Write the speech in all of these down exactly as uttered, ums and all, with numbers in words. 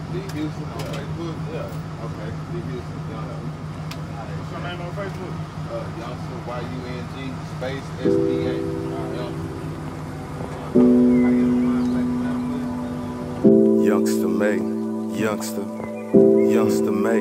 D Houston on Facebook? Yeah. Okay, D Houston, Youngster. What's your name on Facebook? Uh, Youngster, Y U N G, space S T A. Youngster. Youngster May, Youngster, Youngster May.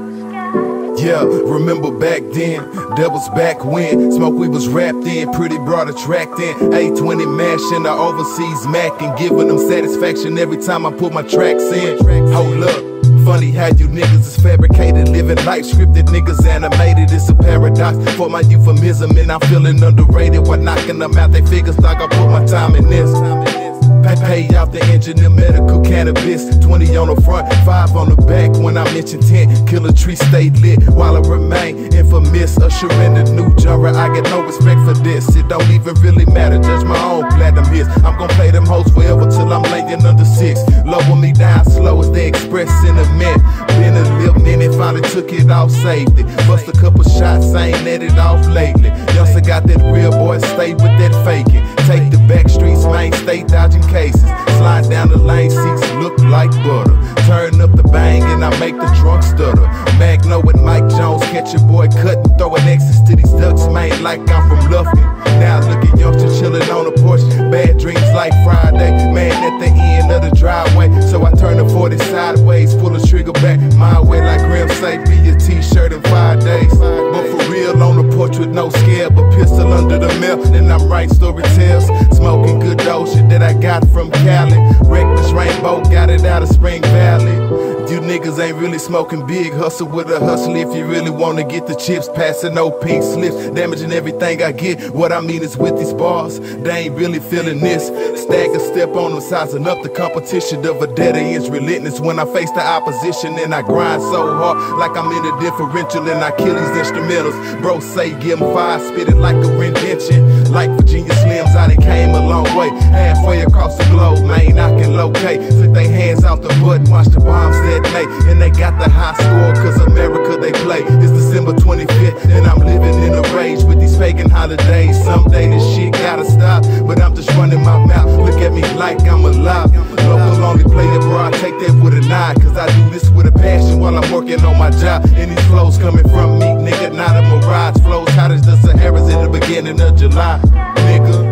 Yeah, remember back then, that was back when Smoke we was wrapped in, pretty broad attract in A twenty mashing the overseas Mac and giving them satisfaction every time I put my tracks in. Hold up, funny how you niggas is fabricated, living life scripted, niggas animated. It's a paradox for my euphemism, and I'm feeling underrated while knocking them out they figures like I put my time in this. Pay, pay out the engineer medical cannabis. Twenty on the front, five on the back. When I mention ten, killer tree stay lit while I remain infamous. Ushering the new genre, I get no respect for this. It don't even really matter, judge my own platinum hits. I'm gon' play them hoes forever till I'm laying under six. Lower me down slow as they express sentiment. Been a little minute, finally took it off, saved it. Bust a couple shots, I ain't let it off lately. Youngster got that real boy, stay with that faking. Take the back streets, man, stay dodging cases. Slide down the lane, seats look like butter. Turn up the bang and I make the trunk stutter. Magno and Mike Jones, catch your boy cutting, throwing X's to these ducks, man, like I'm from Lufkin. Now look at Youngster chillin' on the porch. Bad dreams like Friday, man, at the end of the driveway. So I turn the forty sideways, pull the trigger back my way like Grim say, be a t-shirt in five days. But for real on the porch with no scare, but pistol under the mill, then I'm writing story tales. Smoking good dope shit that I got from Cali. Reckless Rainbow, got it out of Spring Valley. You niggas ain't really smoking big, hustle with a hustle if you really wanna get the chips. Passing no pink slips, damaging everything I get. What I mean is with these bars, they ain't really feeling this. Stagger step on them, sizing up the competition. The vendetta is relentless when I face the opposition. And I grind so hard like I'm in a differential, and I kill these instrumentals. Bro say give them five, spit it like a rendition. Like Virginia Slims, I done came a long way. Halfway across the globe, man, I can locate. Took they hands off the button, watch the bombs that night. And they got the high score, cause America they play. It's December twenty-fifth, and I'm living in a rage with these pagan holidays. Someday this shit gotta stop, but I'm just running my mouth. Look at me like I'm alive. Local only player, bro, I take that with an eye. Cause I do this with a passion while I'm working on my job. And these flows coming from me, nigga, not a mirage. Flows hot as the Sahara's in the beginning of July, nigga.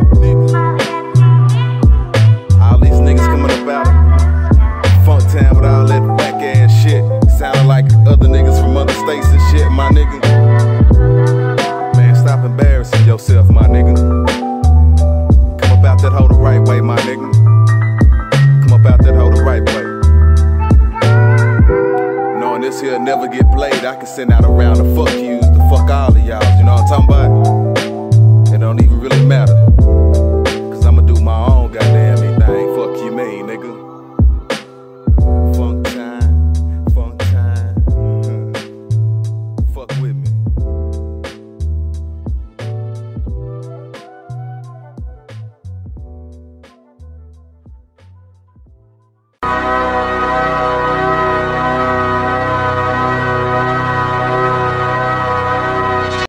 All these niggas coming up out of Funk Town with all that whack ass shit. Sounding like other niggas from other states and shit, my nigga. Man, stop embarrassing yourself, my nigga. Come up out that hoe the right way, my nigga. Come up out that hoe the right way. Knowing this here never get played, I can send out a round of fuck yous to fuck all of y'all. You know what I'm talking about?